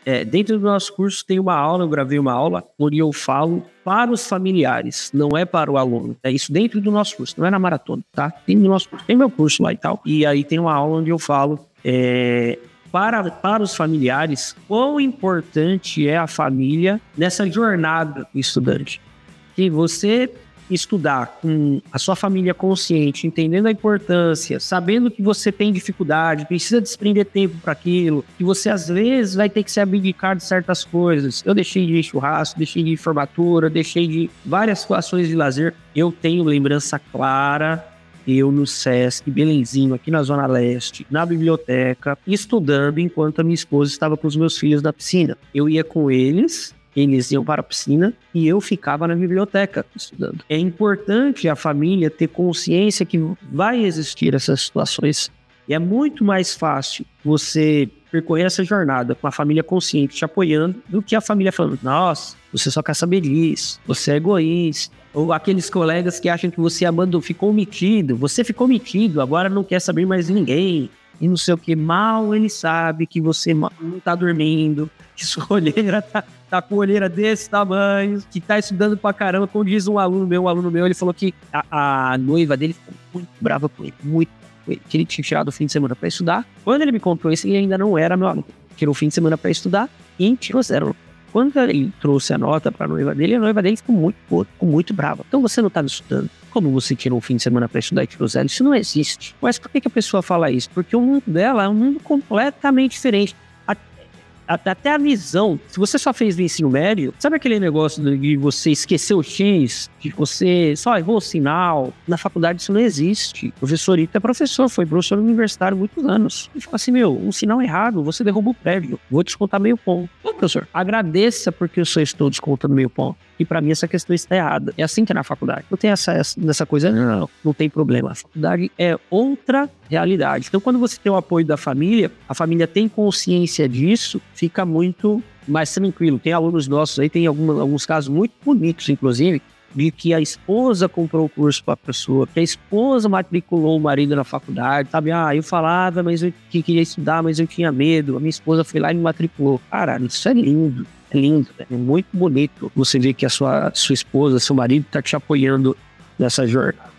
Dentro do nosso curso tem uma aula, eu gravei uma aula, onde eu falo para os familiares, não é para o aluno. É isso dentro do nosso curso, não é na maratona, tá? Tem no nosso curso, tem meu curso lá e tal. E aí tem uma aula onde eu falo para os familiares quão importante é a família nessa jornada do estudante. Que você estudar com a sua família consciente, entendendo a importância, sabendo que você tem dificuldade, precisa desprender tempo para aquilo, que você às vezes vai ter que se abdicar de certas coisas. Eu deixei de ir churrasco, deixei de ir formatura, deixei de ir várias situações de lazer. Eu tenho lembrança clara, eu no Sesc, Belenzinho, aqui na Zona Leste, na biblioteca, estudando enquanto a minha esposa estava com os meus filhos na piscina. Eu ia com eles iam para a piscina e eu ficava na biblioteca estudando. É importante a família ter consciência que vai existir essas situações. E é muito mais fácil você percorrer essa jornada com a família consciente te apoiando do que a família falando, nossa, você só quer saber disso, você é egoísta. Ou aqueles colegas que acham que você ficou omitido, você ficou omitido, agora não quer saber mais de ninguém. E não sei o que, mal ele sabe que você não tá dormindo, que sua olheira tá com olheira desse tamanho, que tá estudando pra caramba. Como diz um aluno meu, ele falou que a noiva dele ficou muito brava com ele, muito brava com ele, que ele tinha tirado o fim de semana pra estudar. Quando ele me contou isso, ele ainda não era meu aluno. Tirou o fim de semana pra estudar e tirou 0. Quando ele trouxe a nota pra noiva dele, a noiva dele ficou muito brava. Então você não tá estudando. Como você tirou um fim de semana para estudar e tirou 0? Isso não existe. Mas por que a pessoa fala isso? Porque o mundo dela é um mundo completamente diferente. Até a visão, se você só fez o ensino médio, sabe aquele negócio de você esquecer o X, de você só errou o sinal? Na faculdade isso não existe. O professorito é professor, foi professor universitário há muitos anos. Ele fala assim, um sinal errado, você derrubou o prédio, vou descontar meio ponto. Ô, professor, agradeça porque eu só estou descontando meio ponto. E pra mim essa questão está errada. É assim que é na faculdade. Não tem essa coisa, não tem problema. A faculdade é outra realidade. Então quando você tem o apoio da família, a família tem consciência disso, fica muito mais tranquilo. Tem alunos nossos aí, tem alguns casos muito bonitos, inclusive, de que a esposa comprou o curso para a pessoa, que a esposa matriculou o marido na faculdade, sabe? Eu falava, mas eu queria estudar, mas eu tinha medo. A minha esposa foi lá e me matriculou. Cara, isso é lindo. É lindo, é muito bonito você ver que a sua esposa, seu marido tá te apoiando nessa jornada.